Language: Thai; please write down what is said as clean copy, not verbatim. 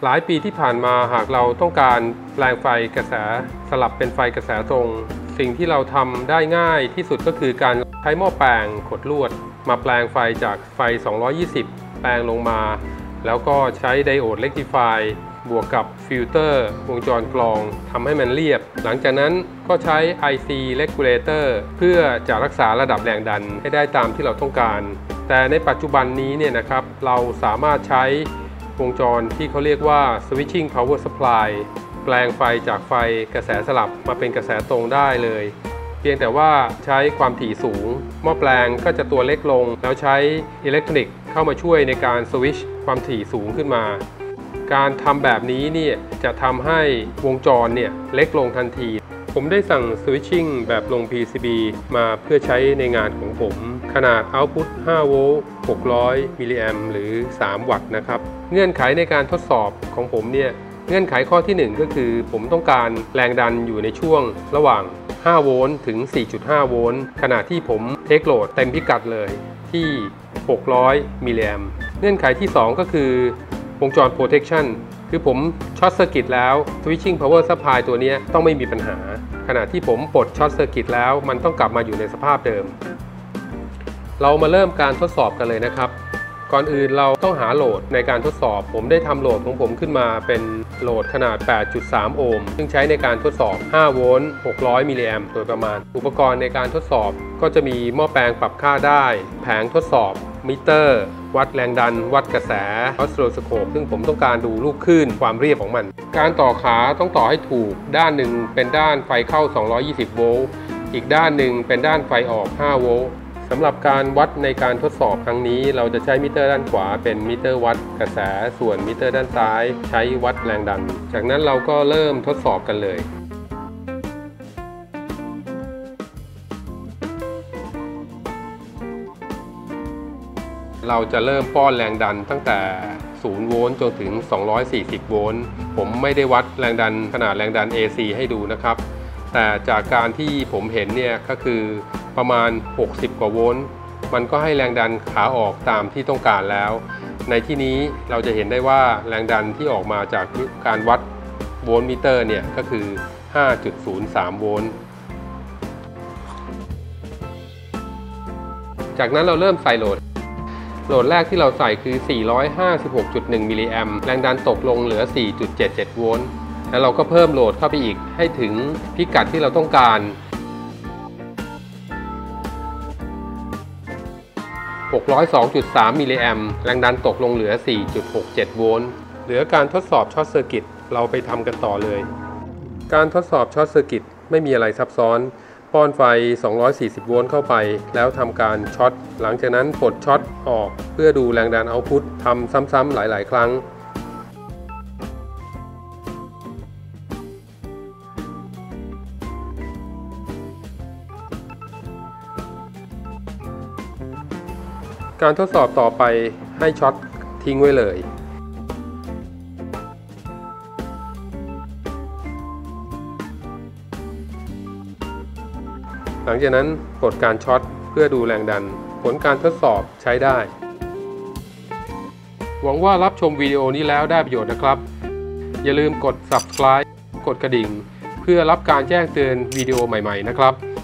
หลายปีที่ผ่านมาหากเราต้องการแปลงไฟกระแสสลับเป็นไฟกระแสตรงสิ่งที่เราทำได้ง่ายที่สุดก็คือการใช้หม้อแปลงขดลวดมาแปลงไฟจากไฟ220แปลงลงมาแล้วก็ใช้ไดโอดเรคติฟายบวกกับฟิลเตอร์วงจรกรองทำให้มันเรียบหลังจากนั้นก็ใช้ IC Regulator เพื่อจะรักษาระดับแรงดันให้ได้ตามที่เราต้องการแต่ในปัจจุบันนี้เนี่ยนะครับเราสามารถใช้วงจรที่เขาเรียกว่า Switching Power Supply แปลงไฟจากไฟกระแสสลับมาเป็นกระแสตรงได้เลยเพียงแต่ว่าใช้ความถี่สูงหม้อแปลงก็จะตัวเล็กลงแล้วใช้อิเล็กทรอนิกส์เข้ามาช่วยในการสวิตช์ความถี่สูงขึ้นมาการทำแบบนี้เนี่ยจะทำให้วงจรเนี่ยเล็กลงทันทีผมได้สั่ง Switching แบบลง PCB มาเพื่อใช้ในงานของผมขนาด Output 5 โวลต์ 600 มิลลิแอมป์หรือ 3 วัตต์นะครับเงื่อนไขในการทดสอบของผมเนี่ยเงื่อนไขข้อที่ 1 ก็คือผมต้องการแรงดันอยู่ในช่วงระหว่าง 5 โวลต์ถึง 4.5 โวลต์ขณะที่ผมเทคโหลดเต็มพิกัดเลยที่ 600 มิลลิแอมป์เงื่อนไขที่ 2 ก็คือวงจร protection คือผมช็อตเซอร์กิตแล้ว switching power supply ตัวนี้ต้องไม่มีปัญหาขณะที่ผมปลดช็อตเซอร์กิตแล้วมันต้องกลับมาอยู่ในสภาพเดิมเรามาเริ่มการทดสอบกันเลยนะครับก่อนอื่นเราต้องหาโหลดในการทดสอบผมได้ทำโหลดของผมขึ้นมาเป็นโหลดขนาด 8.3 โอห์มซึ่งใช้ในการทดสอบ 5 โวลต์ 600 มิลลิแอมป์โดยประมาณอุปกรณ์ในการทดสอบก็จะมีหม้อแปลงปรับค่าได้แผงทดสอบมิเตอร์วัดแรงดันวัดกระแสออสซิลโลสโคปซึ่งผมต้องการดูลูกคลื่นความเรียบของมันการต่อขาต้องต่อให้ถูกด้านหนึ่งเป็นด้านไฟเข้า220โวลต์อีกด้านหนึ่งเป็นด้านไฟออก5โวลต์สำหรับการวัดในการทดสอบครั้งนี้เราจะใช้มิเตอร์ด้านขวาเป็นมิเตอร์วัดกระแสส่วนมิเตอร์ด้านซ้ายใช้วัดแรงดันจากนั้นเราก็เริ่มทดสอบกันเลยเราจะเริ่มป้อนแรงดันตั้งแต่0โวลต์จนถึง240โวลต์ผมไม่ได้วัดแรงดันขนาดแรงดัน AC ให้ดูนะครับแต่จากการที่ผมเห็นเนี่ยก็คือประมาณ60กว่าโวลต์มันก็ให้แรงดันขาออกตามที่ต้องการแล้วในที่นี้เราจะเห็นได้ว่าแรงดันที่ออกมาจากการวัดโวลต์มิเตอร์เนี่ยก็คือ 5.03 โวลต์จากนั้นเราเริ่มใส่โหลดแรกที่เราใส่คือ 456.1 มิลลิแอมป์แรงดันตกลงเหลือ 4.77 โวลต์แล้วเราก็เพิ่มโหลดเข้าไปอีกให้ถึงพิกัดที่เราต้องการ 602.3 มิลลิแอมป์แรงดันตกลงเหลือ 4.67 โวลต์เหลือการทดสอบช็อตเซอร์กิตเราไปทำกันต่อเลยการทดสอบช็อตเซอร์กิตไม่มีอะไรซับซ้อนป้อนไฟ240โวลต์เข้าไปแล้วทำการช็อตหลังจากนั้นปลดช็อตออกเพื่อดูแรงดันเอาท์พุตทำซ้ำๆหลายๆครั้งการทดสอบต่อไปให้ช็อตทิ้งไว้เลยหลังจากนั้นกดการช็อตเพื่อดูแรงดันผลการทดสอบใช้ได้หวังว่ารับชมวิดีโอนี้แล้วได้ประโยชน์นะครับอย่าลืมกด Subscribe กดกระดิ่งเพื่อรับการแจ้งเตือนวิดีโอใหม่ๆนะครับ